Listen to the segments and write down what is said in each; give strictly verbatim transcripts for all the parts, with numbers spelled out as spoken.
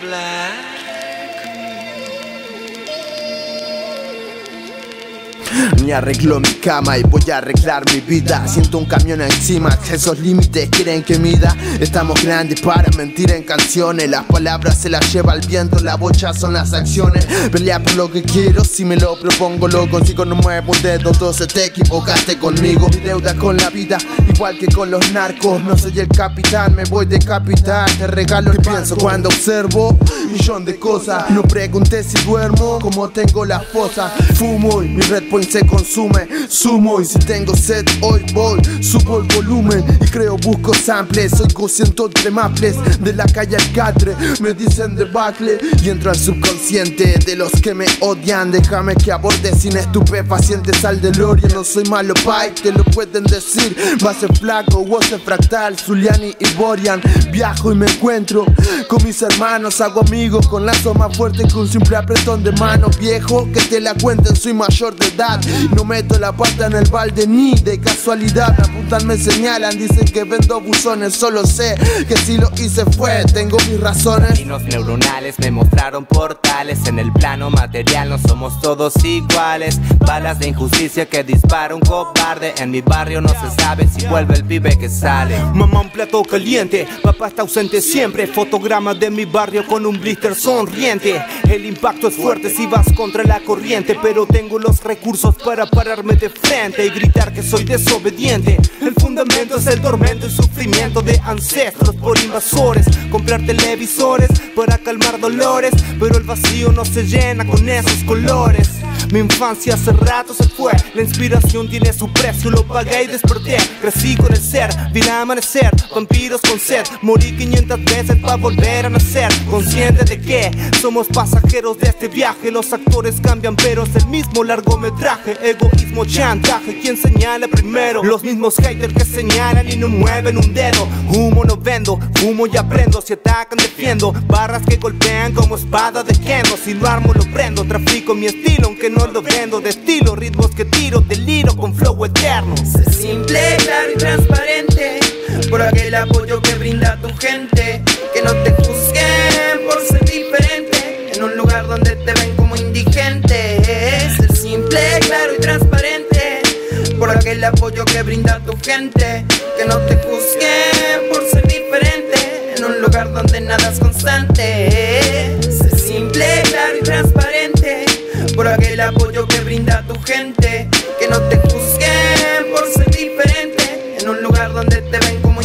Ni arreglo mi cama y voy a arreglar mi vida. Siento un camión encima, esos límites quieren que mida. Estamos grandes para mentir en canciones. Las palabras se las lleva el viento, la bocha son las acciones. Pelea por lo que quiero, si me lo propongo lo consigo. No muevo un dedo, entonces te equivocaste conmigo. Mi deuda con la vida, igual que con los narcos. No soy el capitán, me voy de capital. Te regalo el pienso cuando observo millón de cosas. No preguntes si duermo, como tengo la fosa. Fumo y mi Red Point se consume, sumo y si tengo sed hoy voy, subo el volumen y creo busco samples, oigo siento tremaples de la calle al catre, me dicen debacle y entro al subconsciente de los que me odian. Déjame que aborde sin estupefacientes al DeLorean. No soy malo pai, te lo pueden decir, base flaco, voce fractal, Zuliani y Borian. Viajo y me encuentro con mis hermanos, hago amigos con lazos más fuertes que un simple apretón de mano. Viejo, que te la cuenten, soy mayor de edad. No meto la pata en el balde ni de casualidad. Me apuntan, me señalan, dicen que vendo buzones. Solo sé que si lo hice fue, tengo mis razones. Caminos neuronales me mostraron portales. En el plano material no somos todos iguales. Balas de injusticia que dispara un cobarde. En mi barrio no se sabe si vuelve el pibe que sale. Mamá un plato caliente, papá está ausente siempre. Fotogramas de mi barrio con un blister sonriente. El impacto es fuerte si vas contra la corriente, pero tengo los recursos para pararme de frente y gritar que soy desobediente. El fundamento es el tormento y sufrimiento de ancestros por invasores. Comprar televisores para calmar dolores, pero el vacío no se llena con esos colores. Mi infancia hace rato se fue, la inspiración tiene su precio, lo pagué y desperté. Crecí con el ser, vi el amanecer, vampiros con sed. Morí quinientas veces para volver a nacer, consciente de que somos pasajeros de este viaje. Los actores cambian pero es el mismo largometraje. Egoísmo, chantaje, quien señala primero. Los mismos haters que señalan y no mueven un dedo. Humo no vendo, fumo y aprendo. Si atacan defiendo, barras que golpean como espada de Kendo. Si lo armo lo prendo, trafico mi estilo aunque no lo vendo. De estilo, ritmos que tiro, deliro con flow eterno. Sé simple, claro y transparente por aquel apoyo que brinda tu gente. Que no te juzguen por ser diferente en un lugar donde te ven como indigente. Ser simple, claro y transparente por aquel apoyo que brinda tu gente. Que no te juzguen por ser diferente en un lugar donde nada es constante. Ser simple, claro y transparente por aquel apoyo que brinda tu gente. Que no te juzguen por ser diferente en un lugar donde te ven como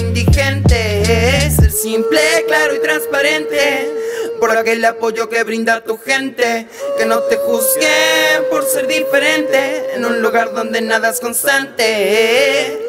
indigente. Ser simple, claro y transparente por aquel apoyo que brinda tu gente. Que no te juzguen por ser diferente en un lugar donde nada es constante.